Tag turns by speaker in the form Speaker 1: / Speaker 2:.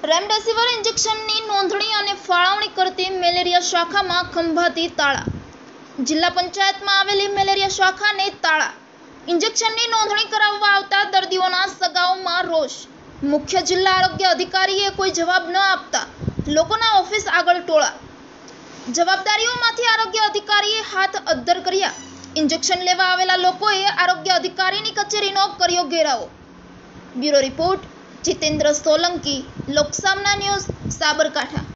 Speaker 1: Remdesivir ઇન્જેક્શનની નોંધણી અને ફાળવણી કરતી મેલેરિયા શાખામાં ખંભાતી તાળા. જિલ્લા પંચાયતમાં આવેલી મેલેરિયા શાખાને તાળા. ઇન્જેક્શનની નોંધણી કરાવવા આવતા દર્દીઓના સગાઓમાં રોષ. મુખ્ય જિલ્લા આરોગ્ય અધિકારીએ કોઈ જવાબ ન આપતા લોકોના ઓફિસ આગળ ટોળા. જવાબદારીઓમાંથી આરોગ્ય અધિકારીએ હાથ અદ્ધર કર્યા. ઇન્જેક્શન લેવા આવેલા લોકોએ આરોગ્ય અધિકારીની કચેરીનો કર્યો ઘેરાવો. Bureau report Jitendra Solanki, Loksamna news, Sabarkantha.